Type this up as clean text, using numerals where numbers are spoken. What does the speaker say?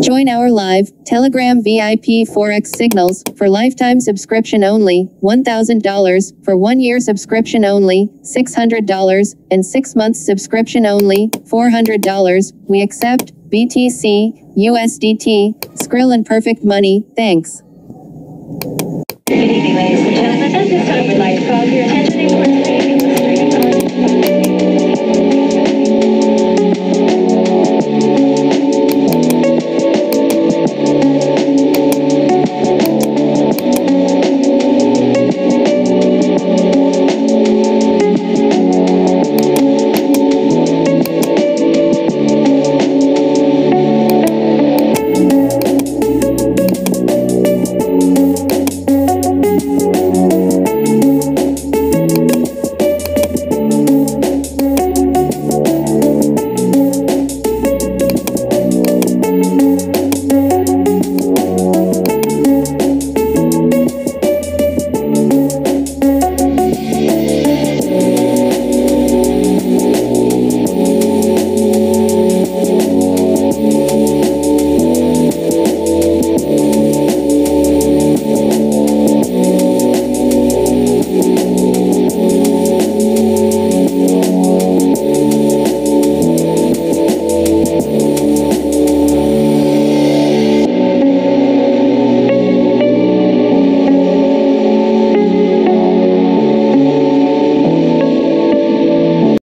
Join our live Telegram VIP Forex signals for lifetime subscription only, $1,000, for 1 year subscription only, $600, and 6 months subscription only, $400. We accept BTC, USDT, Skrill and Perfect Money. Thanks. Good evening, ladies and gentlemen. At this time, we'd like to call your attention